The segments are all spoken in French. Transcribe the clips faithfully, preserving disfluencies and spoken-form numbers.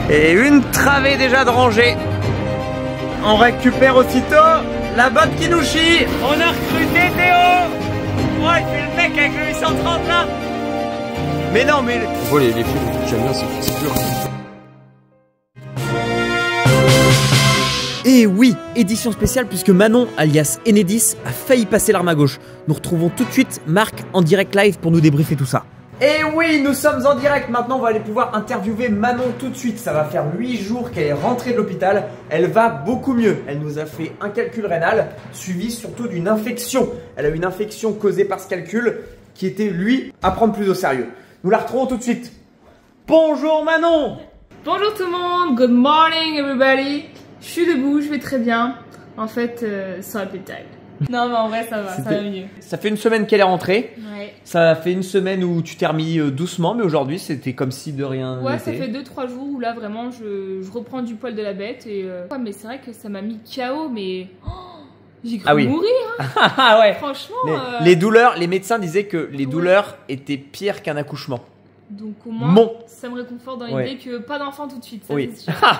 Et une travée déjà de rangée. On récupère aussitôt la botte qui nous chie. On a recruté Théo. Oh, il fait le mec avec le huit cent trente là. Mais non, mais... On voit les, les fils que j'aime bien, c'est dur. Et oui, édition spéciale puisque Manon, alias Enedis, a failli passer l'arme à gauche. Nous retrouvons tout de suite Marc en direct live pour nous débriefer tout ça. Et oui, nous sommes en direct. Maintenant, on va aller pouvoir interviewer Manon tout de suite. Ça va faire huit jours qu'elle est rentrée de l'hôpital. Elle va beaucoup mieux. Elle nous a fait un calcul rénal, suivi surtout d'une infection. Elle a eu une infection causée par ce calcul qui était, lui, à prendre plus au sérieux. Nous la retrouvons tout de suite. Bonjour Manon. Bonjour tout le monde, good morning everybody. Je suis debout, je vais très bien. En fait, euh, sans appétit. Non mais en vrai ça va, ça va mieux. Ça fait une semaine qu'elle est rentrée. Ouais. Ça fait une semaine où tu t'es remis doucement, mais aujourd'hui c'était comme si de rien n'était. Ouais, ça fait deux trois jours où là vraiment je, je reprends du poil de la bête et euh... ouais, mais c'est vrai que ça m'a mis K O, mais oh, j'ai cru ah oui. mourir. Hein. Ah ouais. Franchement. Les, euh... les douleurs, les médecins disaient que les ouais. douleurs étaient pires qu'un accouchement. Donc au moins, bon. ça me réconforte dans l'idée ouais. que pas d'enfant tout de suite. Ça, oui.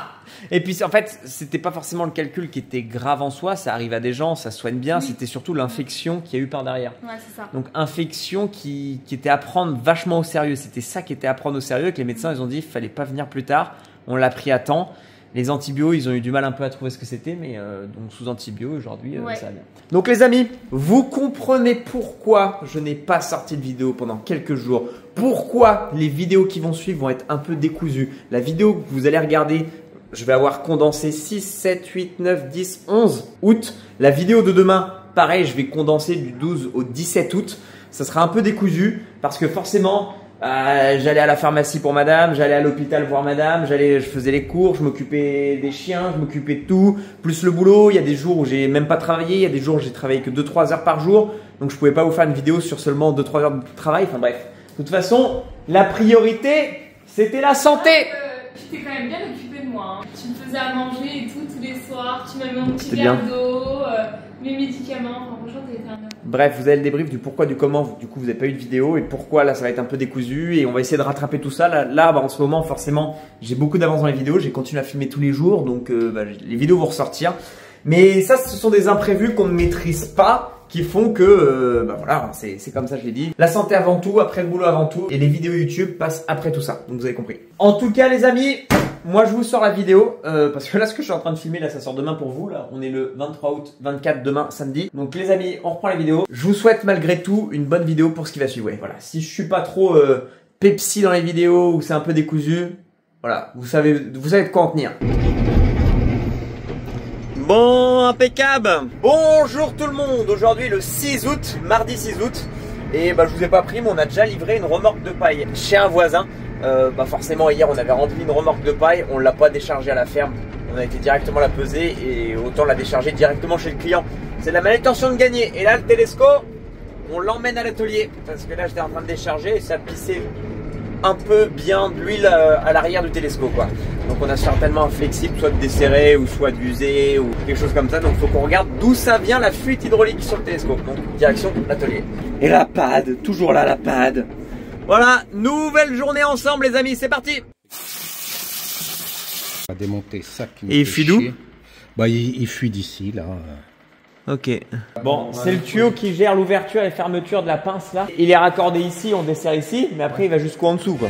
Et puis en fait, c'était pas forcément le calcul qui était grave en soi, ça arrive à des gens, ça soigne bien, oui. C'était surtout l'infection qu'il y a eu par derrière. Ouais, c'est ça. Donc infection qui, qui était à prendre vachement au sérieux, c'était ça qui était à prendre au sérieux, que les médecins ils ont dit il fallait pas venir plus tard, on l'a pris à temps. Les antibiotiques, ils ont eu du mal un peu à trouver ce que c'était, mais euh, donc sous antibiotiques aujourd'hui, euh, ouais. Ça va bien. Donc les amis, vous comprenez pourquoi je n'ai pas sorti de vidéo pendant quelques jours. Pourquoi les vidéos qui vont suivre vont être un peu décousues. La vidéo que vous allez regarder, je vais avoir condensé six, sept, huit, neuf, dix, onze août. La vidéo de demain, pareil, je vais condenser du douze au dix-sept août. Ça sera un peu décousu parce que forcément... Euh, j'allais à la pharmacie pour madame, j'allais à l'hôpital voir madame, j'allais, je faisais les cours, je m'occupais des chiens, je m'occupais de tout, plus le boulot. Il y a des jours où j'ai même pas travaillé, il y a des jours où j'ai travaillé que deux trois heures par jour, donc je pouvais pas vous faire une vidéo sur seulement deux trois heures de travail. Enfin bref, de toute façon, la priorité, c'était la santé. Euh, tu t'es quand même bien occupé de moi, hein. Tu me faisais à manger et tout tous les soirs, tu m'avais mon petit verre d'eau, euh, mes médicaments, enfin franchement t'as été un homme. Bref, vous avez le débrief du pourquoi, du comment, du coup vous n'avez pas eu de vidéo et pourquoi là ça va être un peu décousu et on va essayer de rattraper tout ça. Là, là bah, en ce moment forcément j'ai beaucoup d'avance dans les vidéos, j'ai continué à filmer tous les jours donc euh, bah, les vidéos vont ressortir. Mais ça ce sont des imprévus qu'on ne maîtrise pas qui font que, euh, bah voilà, c'est comme ça je l'ai dit. La santé avant tout, après le boulot avant tout et les vidéos YouTube passent après tout ça, donc vous avez compris. En tout cas les amis, moi je vous sors la vidéo euh, parce que là ce que je suis en train de filmer là ça sort demain pour vous là, on est le vingt-trois août, vingt-quatre demain samedi. Donc les amis, on reprend la vidéo. Je vous souhaite malgré tout une bonne vidéo pour ce qui va suivre. Ouais, voilà, si je suis pas trop euh, Pepsi dans les vidéos ou c'est un peu décousu, voilà, vous savez vous savez de quoi en tenir. Bon, impeccable. Bonjour tout le monde. Aujourd'hui le six août, mardi six août. Et bah je vous ai pas pris mais on a déjà livré une remorque de paille chez un voisin. Euh, bah forcément hier on avait rempli une remorque de paille, on l'a pas déchargée à la ferme, on a été directement la peser et autant la décharger directement chez le client. C'est de la manutention de gagner. Et là le télescope, on l'emmène à l'atelier parce que là j'étais en train de décharger et ça pissait un peu bien de l'huile à l'arrière du télescope quoi. Donc on a certainement un flexible soit de desserrer ou soit d'user ou quelque chose comme ça. Donc il faut qu'on regarde d'où ça vient la fuite hydraulique sur le télescope. Donc direction l'atelier. Et la pad, toujours là la pad. Voilà, nouvelle journée ensemble les amis, c'est parti. On va démonter ça qui Et il fuit d'où? Bah il, il fuit d'ici là. Ok. Bon, c'est le tuyau qui gère l'ouverture et la fermeture de la pince là. Il est raccordé ici, on dessert ici, mais après il va jusqu'en dessous quoi.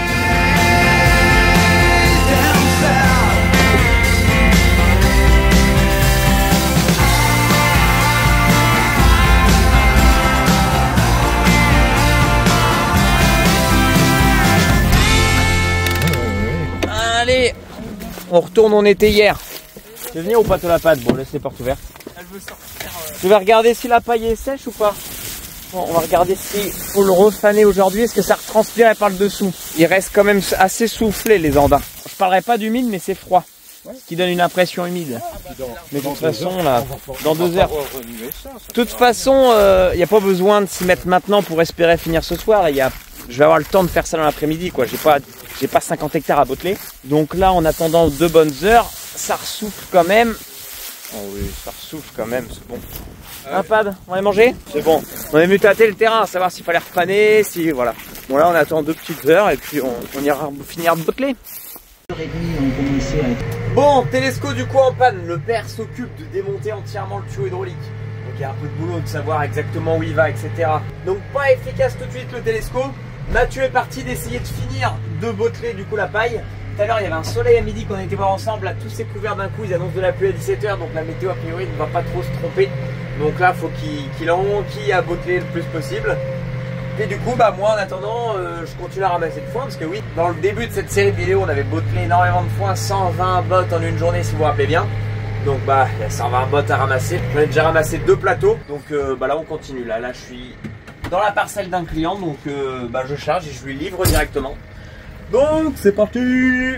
Allez, on retourne, on était hier. Tu veux venir ou pas toi la pâte? Bon, laisse les portes ouvertes. Elle veut sortir. Ouais. Tu vas regarder si la paille est sèche ou pas? Bon, on va regarder si faut le refaner aujourd'hui. Est-ce que ça retranspire par le dessous? Il reste quand même assez soufflé les andins. Je parlerai pas d'humide, mais c'est froid. Ouais. Ce qui donne une impression humide. Dans, mais de toute façon, heures, là, dans deux heures. De toute façon, il euh, n'y a pas besoin de s'y mettre maintenant pour espérer finir ce soir. Il y a, je vais avoir le temps de faire ça dans l'après-midi, quoi. J'ai pas, j'ai pas cinquante hectares à botteler. Donc là, en attendant deux bonnes heures, ça ressouffle quand même. Oh oui, ça ressouffle quand même, c'est bon. Euh... Un pad, on va manger? C'est bon. On est venu tâter le terrain, savoir s'il fallait refaner, si voilà. Bon là, on attend deux petites heures et puis on, on ira finir de botteler. Bon, Télesco du coup en panne, le père s'occupe de démonter entièrement le tuyau hydraulique. Donc il y a un peu de boulot de savoir exactement où il va, et cetera. Donc pas efficace tout de suite le Télesco. Mathieu est parti d'essayer de finir de botteler du coup la paille. Tout à l'heure il y avait un soleil à midi qu'on a été voir ensemble, là tous s'est couvert d'un coup, ils annoncent de la pluie à dix-sept heures, donc la météo a priori ne va pas trop se tromper. Donc là faut qu'il qu'il enquille à botteler le plus possible. Et du coup bah moi en attendant euh, je continue à ramasser le foin parce que oui, dans le début de cette série de vidéos on avait bottelé énormément de foin, cent vingt bottes en une journée si vous vous rappelez bien. Donc bah il y a cent vingt bottes à ramasser, j'en ai déjà ramassé deux plateaux, donc euh, bah là on continue, là, là je suis dans la parcelle d'un client, donc euh, bah, je charge et je lui livre directement. Donc c'est parti. Je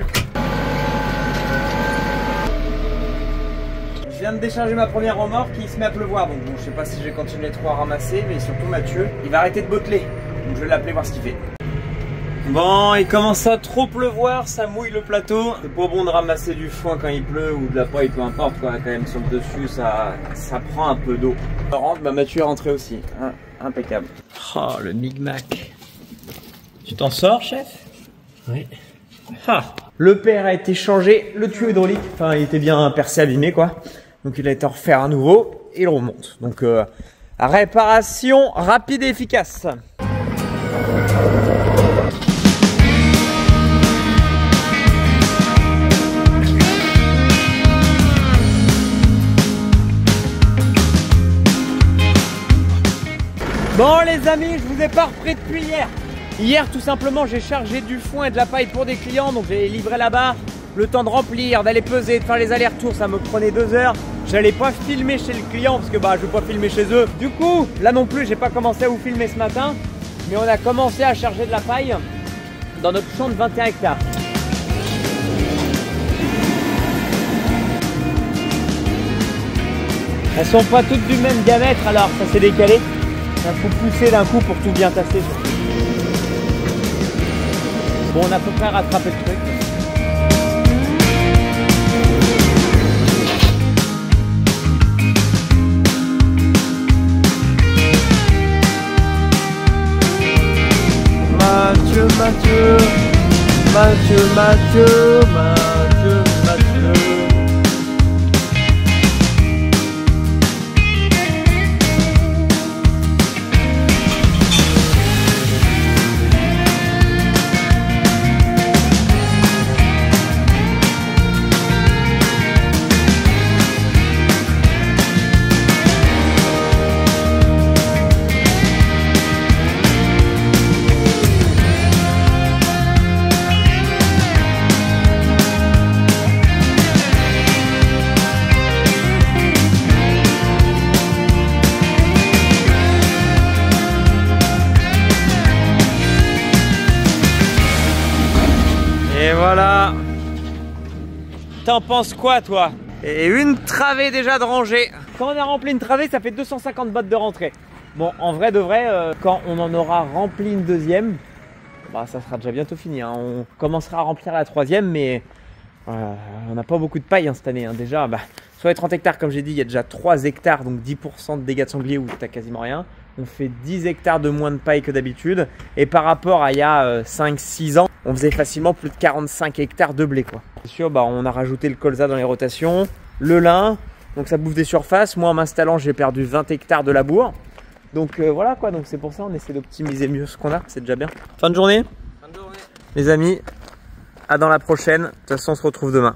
viens de décharger ma première remorque, il se met à pleuvoir, donc bon, je sais pas si je vais continuer trop à ramasser, mais surtout Mathieu, il va arrêter de botteler, donc je vais l'appeler voir ce qu'il fait. Bon, il commence à trop pleuvoir, ça mouille le plateau. C'est pas bon de ramasser du foin quand il pleut ou de la paille, peu importe quoi, quand même sur le dessus, ça, ça prend un peu d'eau. Rentre, bah Mathieu est rentré aussi, hein, impeccable. Oh, le Big Mac. Tu t'en sors, chef? Oui. Ah. Le père a été changé, le tuyau hydraulique, enfin il était bien percé, abîmé quoi. Donc il a été refaire à nouveau et il remonte. Donc euh, réparation rapide et efficace. Bon les amis, je vous ai pas repris depuis hier. Hier tout simplement j'ai chargé du foin et de la paille pour des clients, donc j'ai livré là-bas. Le temps de remplir, d'aller peser, de faire les allers-retours, ça me prenait deux heures. J'allais pas filmer chez le client parce que bah je vais pas filmer chez eux. Du coup, là non plus j'ai pas commencé à vous filmer ce matin, mais on a commencé à charger de la paille dans notre champ de vingt et un hectares. Elles sont pas toutes du même diamètre alors ça s'est décalé. Il faut pousser d'un coup pour tout bien tasser. Bon, on a à peu près rattrapé le truc. Mathieu, Mathieu, Mathieu, Mathieu, Mathieu, Mathieu. Et voilà. T'en penses quoi toi? Et une travée déjà de rangée. Quand on a rempli une travée, ça fait deux cent cinquante bottes de rentrée. Bon, en vrai de vrai, euh, quand on en aura rempli une deuxième, bah, ça sera déjà bientôt fini. Hein. On commencera à remplir la troisième, mais euh, on n'a pas beaucoup de paille hein, cette année. Hein. Déjà, bah, sur les trente hectares, comme j'ai dit, il y a déjà trois hectares, donc dix pour cent de dégâts de sanglier où t'as quasiment rien. On fait dix hectares de moins de paille que d'habitude. Et par rapport à il y a euh, cinq six ans, on faisait facilement plus de quarante-cinq hectares de blé. C'est sûr, bah, on a rajouté le colza dans les rotations, le lin, donc ça bouffe des surfaces. Moi, en m'installant, j'ai perdu vingt hectares de labour. Donc euh, voilà quoi, donc c'est pour ça on essaie d'optimiser mieux ce qu'on a, c'est déjà bien. Fin de journée. Fin de journée. Les amis, à dans la prochaine. De toute façon, on se retrouve demain.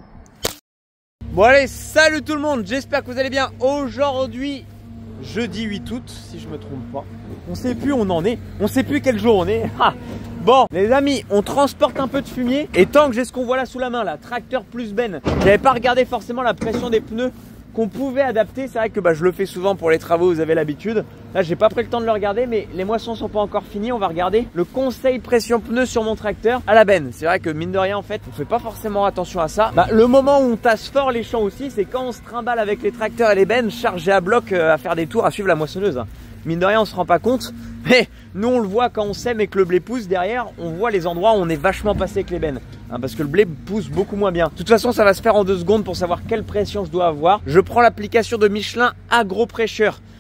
Bon allez, salut tout le monde, j'espère que vous allez bien. Aujourd'hui, jeudi huit août, si je me trompe pas. On sait plus où on en est, on sait plus quel jour on est. Ah. Bon, les amis, on transporte un peu de fumier. Et tant que j'ai ce qu'on voit là sous la main, là, tracteur plus benne, j'avais pas regardé forcément la pression des pneus qu'on pouvait adapter. C'est vrai que bah, je le fais souvent pour les travaux, vous avez l'habitude. Là, j'ai pas pris le temps de le regarder, mais les moissons sont pas encore finies. On va regarder le conseil pression pneus sur mon tracteur à la benne. C'est vrai que mine de rien, en fait, on fait pas forcément attention à ça. Bah, le moment où on tasse fort les champs aussi, c'est quand on se trimballe avec les tracteurs et les bennes chargés à bloc euh, à faire des tours, à suivre la moissonneuse. Mine de rien, on se rend pas compte, mais nous on le voit quand on sème et que le blé pousse derrière, on voit les endroits où on est vachement passé avec les bennes, hein, parce que le blé pousse beaucoup moins bien. De toute façon, ça va se faire en deux secondes pour savoir quelle pression je dois avoir. Je prends l'application de Michelin Agro Pressure.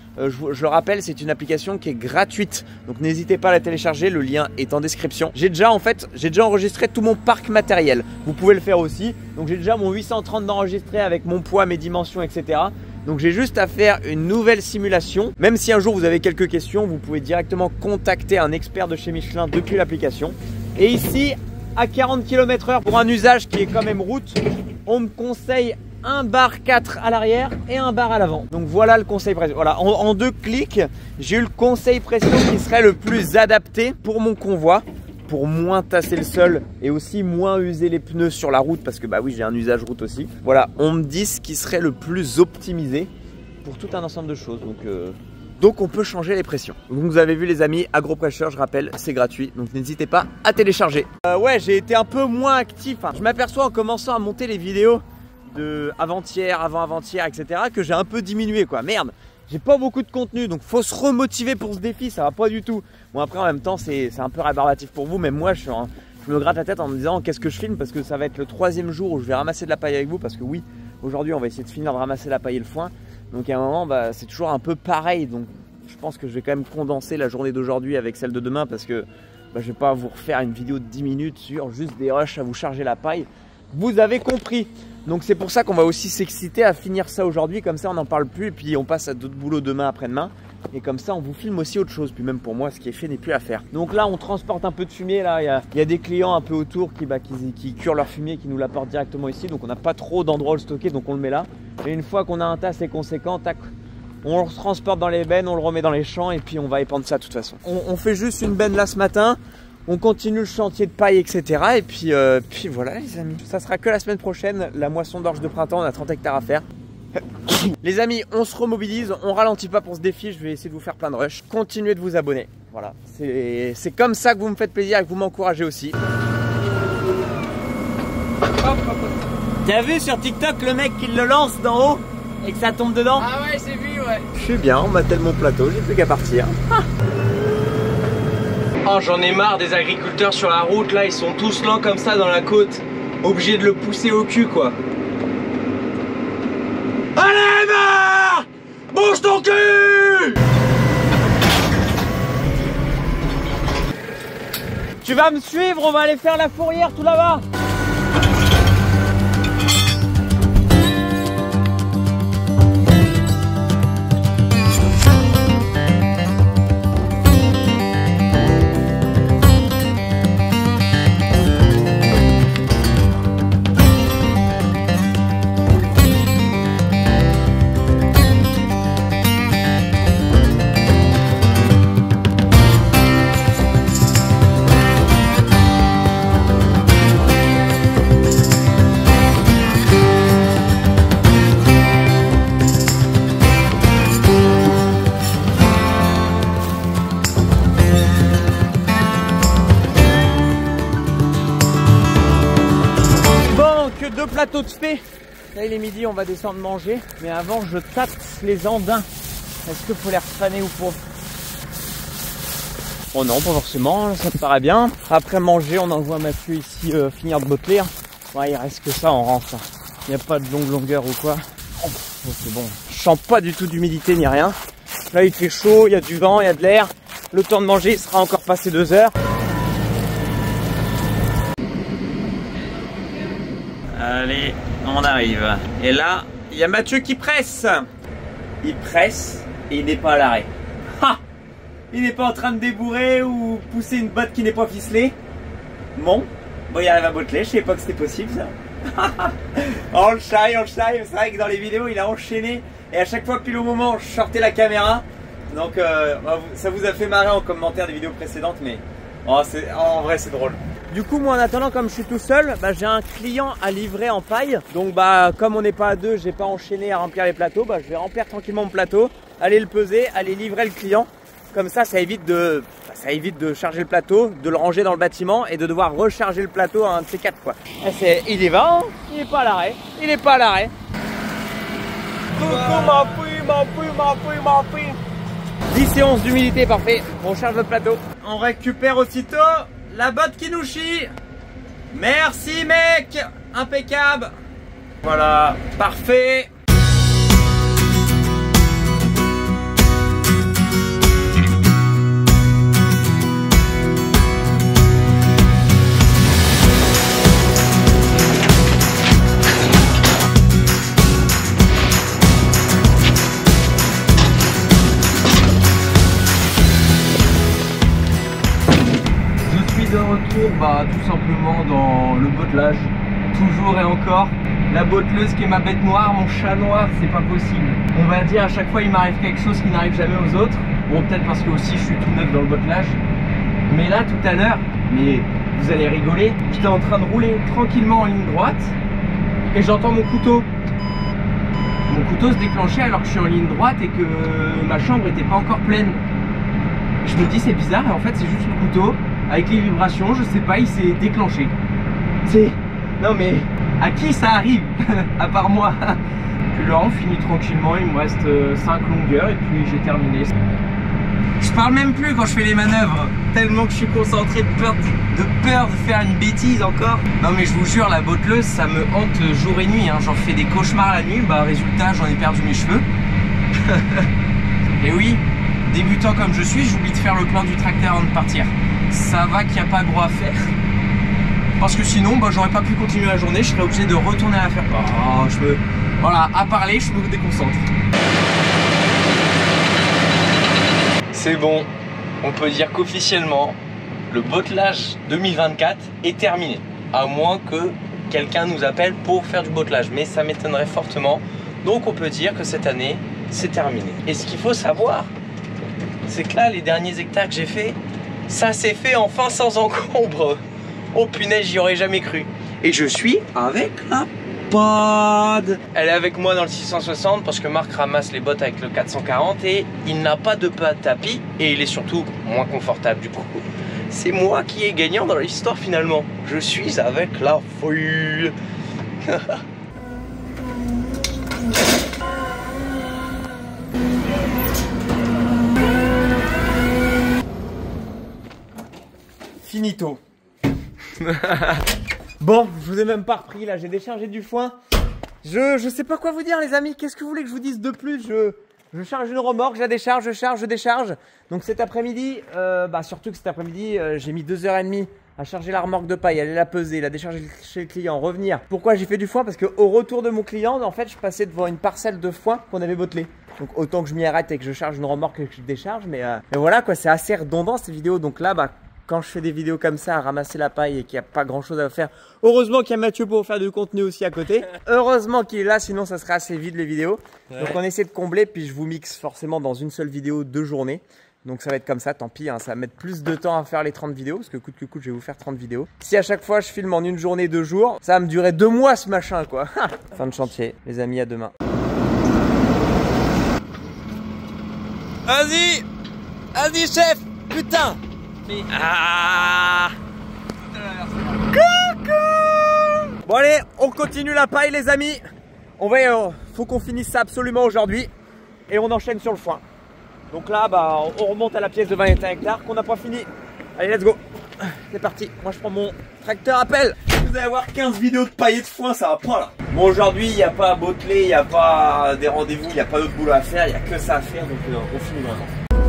Euh, je, je le rappelle, c'est une application qui est gratuite. Donc n'hésitez pas à la télécharger, le lien est en description. J'ai déjà en fait, j'ai déjà enregistré tout mon parc matériel. Vous pouvez le faire aussi. Donc j'ai déjà mon huit cent trente d'enregistré avec mon poids, mes dimensions, et cetera. Donc j'ai juste à faire une nouvelle simulation. Même si un jour vous avez quelques questions, vous pouvez directement contacter un expert de chez Michelin depuis l'application. Et ici, à quarante kilomètres heure, pour un usage qui est quand même route, on me conseille un bar quatre à l'arrière et un bar à l'avant. Donc voilà le conseil pression. Voilà, en, en deux clics, j'ai eu le conseil pression qui serait le plus adapté pour mon convoi, pour moins tasser le sol et aussi moins user les pneus sur la route, parce que bah oui, j'ai un usage route aussi. Voilà, on me dit ce qui serait le plus optimisé pour tout un ensemble de choses. Donc euh, donc on peut changer les pressions. Donc vous avez vu les amis, AgroPressure, je rappelle, c'est gratuit, donc n'hésitez pas à télécharger. Euh, ouais, j'ai été un peu moins actif. Enfin, je m'aperçois en commençant à monter les vidéos de avant-hier, avant-avant-hier, et cetera que j'ai un peu diminué quoi. Merde, j'ai pas beaucoup de contenu, donc faut se remotiver pour ce défi, ça va pas du tout. Bon après en même temps c'est un peu rébarbatif pour vous, mais moi je, suis en, je me gratte la tête en me disant qu'est-ce que je filme, parce que ça va être le troisième jour où je vais ramasser de la paille avec vous, parce que oui, aujourd'hui on va essayer de finir de ramasser la paille et le foin. Donc à un moment bah, c'est toujours un peu pareil, donc je pense que je vais quand même condenser la journée d'aujourd'hui avec celle de demain, parce que bah, je vais pas vous refaire une vidéo de dix minutes sur juste des rushs à vous charger la paille. Vous avez compris. Donc c'est pour ça qu'on va aussi s'exciter à finir ça aujourd'hui, comme ça on n'en parle plus et puis on passe à d'autres boulots demain après-demain. Et comme ça on vous filme aussi autre chose, puis même pour moi ce qui est fait n'est plus à faire. Donc là on transporte un peu de fumier, là il y a, il y a des clients un peu autour qui, bah, qui, qui curent leur fumier, qui nous l'apportent directement ici. Donc on n'a pas trop d'endroits où le stocker, donc on le met là. Et une fois qu'on a un tas assez conséquent, tac, on le transporte dans les bennes, on le remet dans les champs et puis on va épandre ça de toute façon. On, on fait juste une benne là ce matin. On continue le chantier de paille, et cetera. Et puis, euh, puis voilà les amis, ça sera que la semaine prochaine, la moisson d'orge de printemps, on a trente hectares à faire. Les amis, on se remobilise, on ralentit pas pour ce défi, je vais essayer de vous faire plein de rushs. Continuez de vous abonner, voilà. C'est comme ça que vous me faites plaisir et que vous m'encouragez aussi. T'as vu sur TikTok le mec qui le lance d'en haut et que ça tombe dedans? Ah ouais, j'ai vu, ouais. Je suis bien, on m'attelle mon plateau, j'ai plus qu'à partir. Ah. Oh, j'en ai marre des agriculteurs sur la route, là, ils sont tous lents comme ça dans la côte. Obligés de le pousser au cul, quoi. Allez, va! Bouge ton cul! Tu vas me suivre, on va aller faire la fourrière tout là-bas. Deux plateaux de fait. Là il est midi, on va descendre manger. Mais avant je tâte les andins. Est-ce qu'il faut les refaner ou pas? Oh non, pas forcément, ça me paraît bien. Après manger, on envoie Mathieu ici euh, finir de botteler. Ouais, il reste que ça en rentre. Il n'y a pas de longue longueur ou quoi. Oh, c'est bon. Je sens pas du tout d'humidité ni rien. Là il fait chaud, il y a du vent, il y a de l'air. Le temps de manger il sera encore passé deux heures. Allez, on arrive. Et là, il y a Mathieu qui presse. Il presse et il n'est pas à l'arrêt. Ha! Il n'est pas en train de débourrer ou pousser une botte qui n'est pas ficelée. Bon, bon, il arrive à botteler. Je savais pas que c'était possible ça. On le chaille, on le chaille. C'est vrai que dans les vidéos, il a enchaîné. Et à chaque fois, pile au moment, je sortais la caméra. Donc, euh, ça vous a fait marrer en commentaire des vidéos précédentes, mais oh, en vrai, c'est drôle. Du coup moi en attendant, comme je suis tout seul, bah, j'ai un client à livrer en paille. Donc bah comme on n'est pas à deux, j'ai pas enchaîné à remplir les plateaux, bah, je vais remplir tranquillement mon plateau, aller le peser, aller livrer le client. Comme ça, ça évite de, bah, ça évite de charger le plateau, de le ranger dans le bâtiment et de devoir recharger le plateau à un de ces quatre quoi. Et il y va, hein, il est pas à l'arrêt, il est pas à l'arrêt. Coucou ma fille, ma fille, ma fille, ma fille. dix et onze d'humidité, parfait. On charge le plateau. On récupère aussitôt la botte qui nous chie. Merci mec, impeccable. Voilà, parfait. Bah tout simplement dans le bottelage, toujours et encore. La botteleuse qui est ma bête noire, mon chat noir, c'est pas possible. On va dire à chaque fois il m'arrive quelque chose qui n'arrive jamais aux autres. Bon, peut-être parce que aussi je suis tout neuf dans le bottelage. Mais là tout à l'heure, mais vous allez rigoler, j'étais en train de rouler tranquillement en ligne droite et j'entends mon couteau. Mon couteau se déclenchait alors que je suis en ligne droite et que ma chambre n'était pas encore pleine. Je me dis c'est bizarre et en fait c'est juste le couteau avec les vibrations, je sais pas, il s'est déclenché. C'est... Non mais à qui ça arrive à part moi? Puis là on finit tranquillement, il me reste cinq longueurs et puis j'ai terminé. Je parle même plus quand je fais les manœuvres, tellement que je suis concentré de peur de, de, peur de faire une bêtise encore. Non mais je vous jure, la botteleuse ça me hante jour et nuit, hein. J'en fais des cauchemars la nuit, bah résultat j'en ai perdu mes cheveux. Et oui, débutant comme je suis, j'oublie de faire le plein du tracteur avant de partir. Ça va qu'il n'y a pas gros à faire. Parce que sinon, bah, j'aurais pas pu continuer la journée, je serais obligé de retourner à la faire. Oh, je me... Voilà, à parler, je me déconcentre. C'est bon, on peut dire qu'officiellement, le bottelage deux mille vingt-quatre est terminé. À moins que quelqu'un nous appelle pour faire du bottelage, mais ça m'étonnerait fortement. Donc on peut dire que cette année, c'est terminé. Et ce qu'il faut savoir, c'est que là, les derniers hectares que j'ai fait, ça s'est fait enfin sans encombre. Oh punaise, j'y aurais jamais cru. Et je suis avec la pod. Elle est avec moi dans le six cent soixante parce que Marc ramasse les bottes avec le quatre cent quarante et il n'a pas de pas de tapis et il est surtout moins confortable du coup. C'est moi qui est gagnant dans l'histoire finalement. Je suis avec la fouille. Finito. Bon, je vous ai même pas repris là, j'ai déchargé du foin. Je, je sais pas quoi vous dire les amis, qu'est-ce que vous voulez que je vous dise de plus? Je, je charge une remorque, je la décharge, je charge, je décharge. Donc cet après-midi, euh, bah surtout que cet après-midi, euh, j'ai mis deux heures trente à charger la remorque de paille, aller la peser, la décharger chez le client, revenir. Pourquoi j'ai fait du foin? Parce qu'au retour de mon client, en fait, je passais devant une parcelle de foin qu'on avait bottelée. Donc autant que je m'y arrête et que je charge une remorque et que je décharge, mais, euh, mais voilà quoi, c'est assez redondant ces vidéos. Donc là, bah quand je fais des vidéos comme ça à ramasser la paille et qu'il n'y a pas grand chose à faire, heureusement qu'il y a Mathieu pour faire du contenu aussi à côté. Heureusement qu'il est là, sinon ça serait assez vide les vidéos. Ouais. Donc on essaie de combler, puis je vous mixe forcément dans une seule vidéo deux journées. Donc ça va être comme ça, tant pis, hein, ça va mettre plus de temps à faire les trente vidéos, parce que coûte que coûte, je vais vous faire trente vidéos. Si à chaque fois je filme en une journée, deux jours, ça va me durer deux mois ce machin quoi. Fin de chantier, les amis, à demain. Vas-y, vas-y chef, putain. Ah. Coucou. Bon allez, on continue la paille les amis. On va, euh, faut qu'on finisse ça absolument aujourd'hui. Et on enchaîne sur le foin. Donc là, bah, on remonte à la pièce de vingt et un hectares qu'on n'a pas fini. Allez, let's go. C'est parti. Moi, je prends mon tracteur à pelle. Vous allez avoir quinze vidéos de paille et de foin, ça va pas là. Bon, aujourd'hui, il n'y a pas à botteler, il n'y a pas des rendez-vous, il n'y a pas d'autre boulot à faire, il n'y a que ça à faire. Donc euh, on finit vraiment.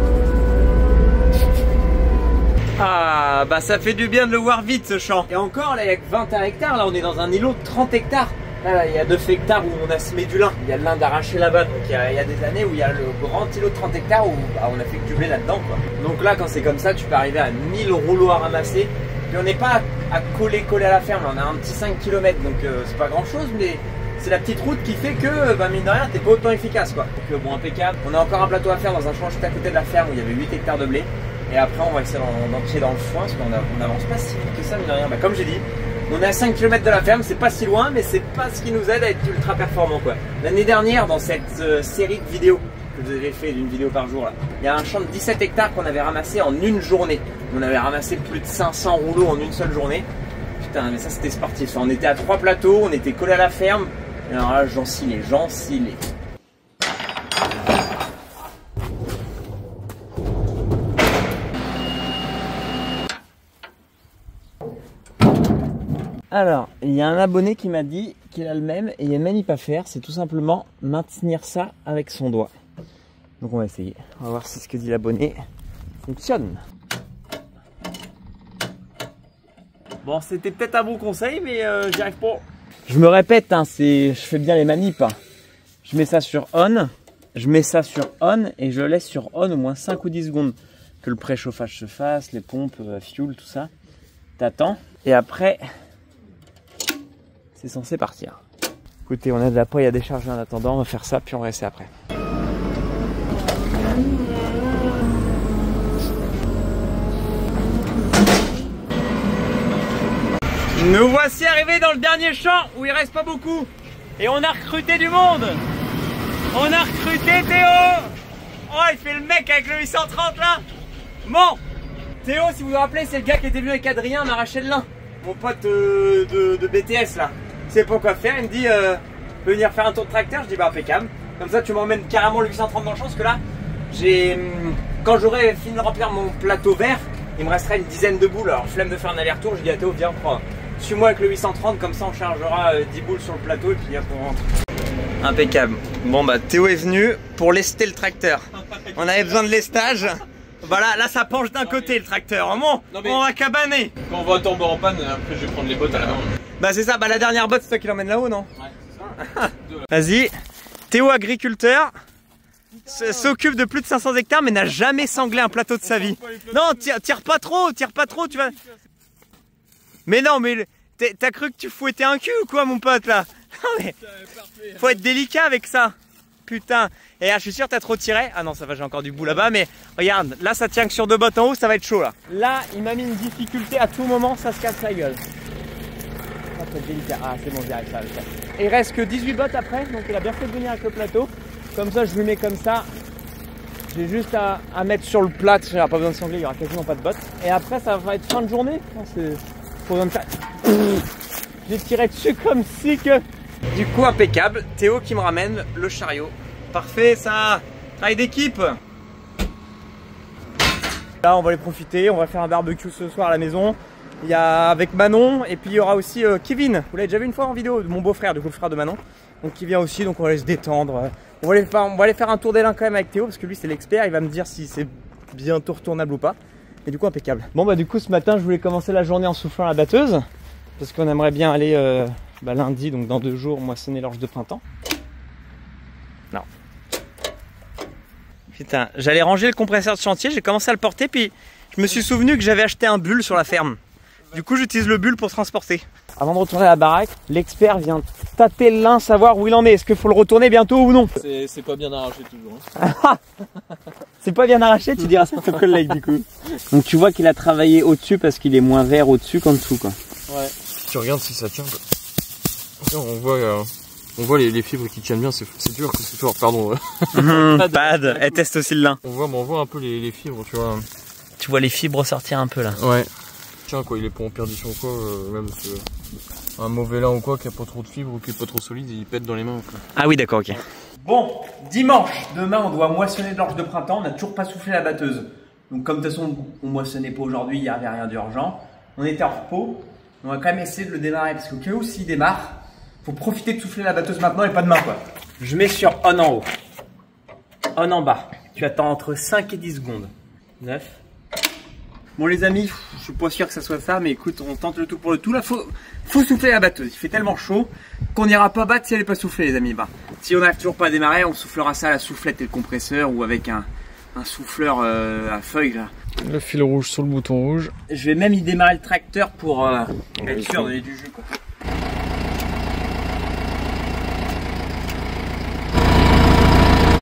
Ah bah ça fait du bien de le voir vite ce champ. Et encore là il y a que vingt et un hectares, là on est dans un îlot de trente hectares. Là il y a neuf hectares où on a semé du lin. Il y a le lin d'arraché là-bas. Donc il y, a, il y a des années où il y a le grand îlot de trente hectares où bah, on a fait que du blé là-dedans quoi. Donc là quand c'est comme ça tu peux arriver à mille rouleaux à ramasser. Puis on n'est pas à coller coller à la ferme, on a un petit cinq kilomètres donc euh, c'est pas grand chose mais c'est la petite route qui fait que bah mine de rien t'es pas autant efficace quoi. Donc euh, bon impeccable. On a encore un plateau à faire dans un champ juste à côté de la ferme où il y avait huit hectares de blé. Et après on va essayer d'en tirer dans le foin parce qu'on n'avance pas si vite que ça, mais de rien. Bah, comme j'ai dit, on est à cinq kilomètres de la ferme, c'est pas si loin, mais c'est pas ce qui nous aide à être ultra performant quoi. L'année dernière, dans cette euh, série de vidéos que vous avez fait d'une vidéo par jour là, il y a un champ de dix-sept hectares qu'on avait ramassé en une journée. On avait ramassé plus de cinq cents rouleaux en une seule journée. Putain, mais ça c'était sportif. On était à trois plateaux, on était collés à la ferme. Et alors là, j'ensilais, j'ensilais. Alors, il y a un abonné qui m'a dit qu'il a le même et il y a une manip à faire, c'est tout simplement maintenir ça avec son doigt. Donc on va essayer, on va voir si ce que dit l'abonné fonctionne. Bon, c'était peut-être un bon conseil, mais euh, j'y arrive pas. Je me répète, hein, je fais bien les manips. Hein. Je mets ça sur on, je mets ça sur on et je laisse sur on au moins cinq ou dix secondes. Que le préchauffage se fasse, les pompes, euh, fuel, tout ça. t'attends. Et après, c'est censé partir. Écoutez, on a de la paille à décharger en attendant, on va faire ça, puis on va essayer après. Nous voici arrivés dans le dernier champ où il reste pas beaucoup. Et on a recruté du monde. On a recruté Théo. Oh, il fait le mec avec le huit cent trente là. Bon, Théo, si vous vous rappelez, c'est le gars qui était venu avec Adrien m'arracher le lin. Mon pote euh, de, de B T S là. Il sait pas quoi faire, il me dit euh, peut venir faire un tour de tracteur. Je dis bah impeccable. Comme ça tu m'emmènes carrément le huit cent trente dans le champ, parce que là, j'ai quand j'aurai fini de remplir mon plateau vert, il me resterait une dizaine de boules. Alors flemme de faire un aller-retour, je dis à Théo viens prends. Suis-moi avec le huit cent trente, comme ça on chargera euh, dix boules sur le plateau et puis hop on rentre. Impeccable. Bon bah Théo est venu pour lester le tracteur. On avait besoin de lestage. Voilà, là ça penche d'un côté le tracteur. Bon, non, mais on va cabaner. Quand on va tomber en panne, après je vais prendre les bottes à la main. Bah c'est ça, bah la dernière botte c'est toi qui l'emmène là-haut, non? Ouais, vas-y. Théo agriculteur s'occupe de plus de cinq cents hectares mais n'a jamais sanglé un plateau de sa vie. Non, tire, tire pas trop, tire pas trop, tu vas... Mais non, mais t'as cru que tu fouettais un cul ou quoi, mon pote là? Non mais faut être délicat avec ça. Putain. Et là, je suis sûr que t'as trop tiré. Ah non, ça va, j'ai encore du bout là-bas. Mais regarde, là ça tient que sur deux bottes en haut, ça va être chaud là. Là, il m'a mis une difficulté à tout moment, ça se casse la gueule. Ça peut être délicat. Ah c'est bon, j'y arrive, ça va le faire. Et il reste que dix-huit bottes après, donc il a bien fait de venir avec le plateau. Comme ça, je lui mets comme ça. J'ai juste à, à mettre sur le plat, il n'y aura pas besoin de sangler, il n'y aura quasiment pas de bottes. Et après, ça va être fin de journée. C'est... J'ai tiré dessus comme si que... Du coup impeccable, Théo qui me ramène le chariot. Parfait ça, travail d'équipe. Là on va les profiter, on va faire un barbecue ce soir à la maison. Il y a avec Manon et puis il y aura aussi euh, Kevin. Vous l'avez déjà vu une fois en vidéo, de mon beau-frère, du coup le frère de Manon. Donc qui vient aussi, donc on va aller se détendre. On va aller faire, on va aller faire un tour d'élan quand même avec Théo parce que lui c'est l'expert, il va me dire si c'est bientôt retournable ou pas. Et du coup impeccable. Bon bah du coup ce matin je voulais commencer la journée en soufflant la batteuse. Parce qu'on aimerait bien aller euh, bah, lundi, donc dans deux jours, moissonner l'orge de printemps. Non. Putain, j'allais ranger le compresseur de chantier, j'ai commencé à le porter, puis je me suis souvenu que j'avais acheté un bulle sur la ferme. Du coup j'utilise le bulle pour transporter. Avant de retourner à la baraque, l'expert vient tâter le lin, savoir où il en est. Est-ce qu'il faut le retourner bientôt ou non? C'est pas bien arraché toujours. Hein. C'est pas bien arraché, tu diras ça à ton collègue du coup. Donc tu vois qu'il a travaillé au-dessus parce qu'il est moins vert au-dessus qu'en dessous quoi. Ouais. Tu regardes si ça tient. On voit, euh, on voit les, les fibres qui tiennent bien, c'est dur, c'est fort, pardon. Mmh, bad, elle teste aussi le lin. On voit, on voit un peu les, les fibres, tu vois. Tu vois les fibres sortir un peu là. Ouais. Tiens, quoi, il est pas en perdition ou quoi, euh, même un mauvais lin ou quoi qui a pas trop de fibres ou qui est pas trop solide, il pète dans les mains. Quoi. Ah oui, d'accord, ok. Bon, dimanche, demain on doit moissonner de l'orge de printemps, on n'a toujours pas soufflé la batteuse. Donc comme de toute façon on moissonnait pas aujourd'hui, il n'y avait rien d'urgent. On était en repos. On va quand même essayer de le démarrer parce qu'au cas où s'il démarre, faut profiter de souffler la batteuse maintenant et pas demain quoi. Je mets sur on en haut, on en bas. Tu attends entre cinq et dix secondes. neuf. Bon les amis, je suis pas sûr que ça soit ça, mais écoute, on tente le tout pour le tout. Là, faut, faut souffler la batteuse. Il fait tellement chaud qu'on n'ira pas battre si elle n'est pas soufflée les amis. Bah, si on n'arrive toujours pas à démarrer, on soufflera ça à la soufflette et le compresseur ou avec un, un souffleur euh, à feuilles là. Le fil rouge sur le bouton rouge. Je vais même y démarrer le tracteur pour euh, être sûr de donner du jus quoi.